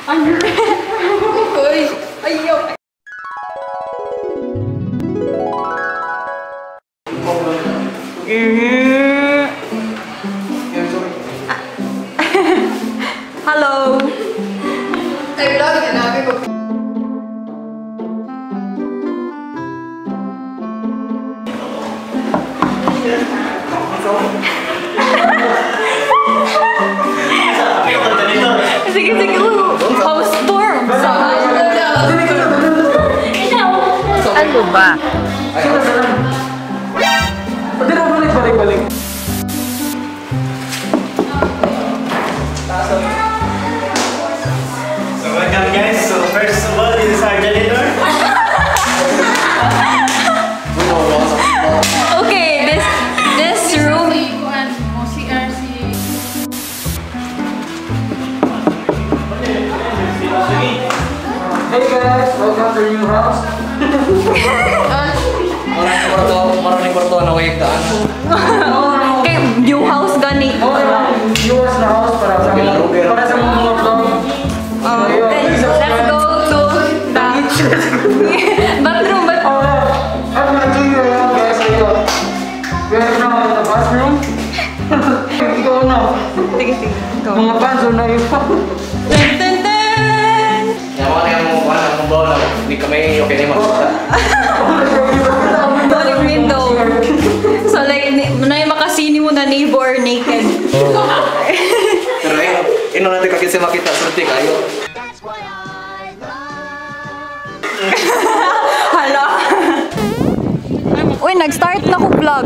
Uy! Ayaw! Hello! Ay, vlog niya namin ko. Sige, sige. House tour. Ano ba? Balik. So welcome guys. So first of all, this is our janitor. Okay, this room. Hey guys, welcome to your new house. Maraming kwarto na wake daan. Okay, new house gani. New house na house para sa mga vlog. Let's go to the bathroom. I'm gonna do you around guys. We are now in the bathroom. Ikaw na. Sige, sige. Mga fans na yun. Yaman yang mau mana membawa ni kami okay ni mas. Balik window. So like, na makasini mo na neighbor naked. Pero ino natin kasi makita seperti kayo. Hala. Uy, nag-start na ko vlog.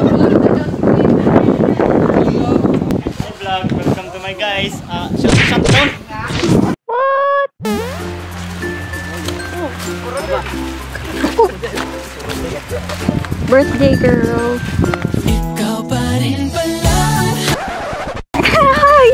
Hi vlog, welcome to my guys. Shut down. Birthday girl. Ikaw pa rin pala. Hi!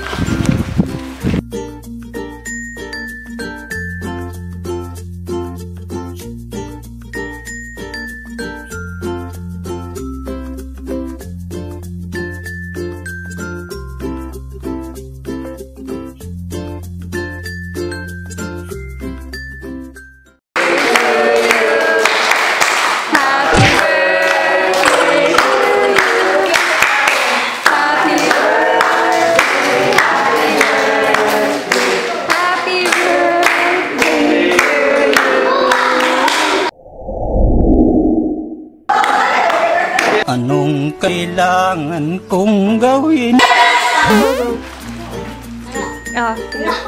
Anong kailangan kong gawin? Ah.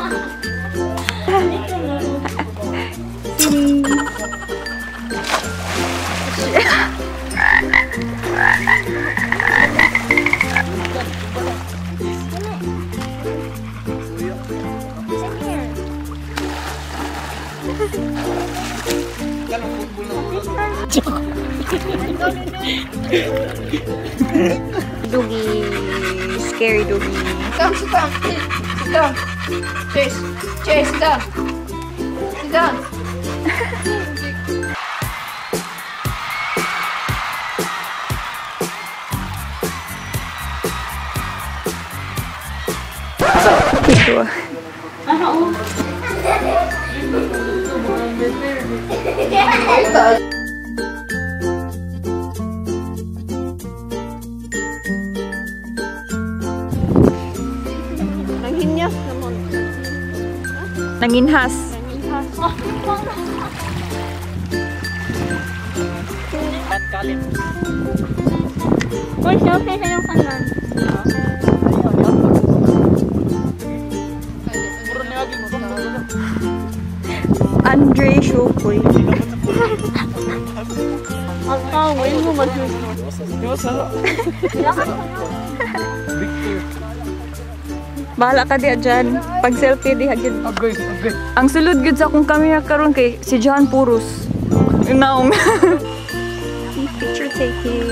Doogie, scary doogie. Sit down. Chase, sit down. Sit down. Ito. Nanghinyas naman. Nanginhas. Kalim. Uy, selfie sa yung kanan. Andre Shokoy. Ang kawin mo masus. Bahala ka diya dyan. Pag selfie diha gid. Ang sulod gid sa akong camera karon kay si John Puros. Naong. Picture taking.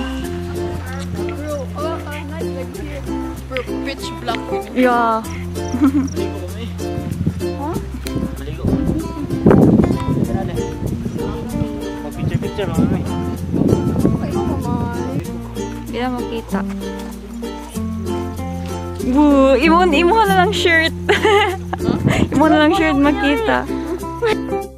Pitch black. Yeah. Picture lang naman. Hindi na makita. Woo! Imo na lang shirt. Di mo na lang shirt makita.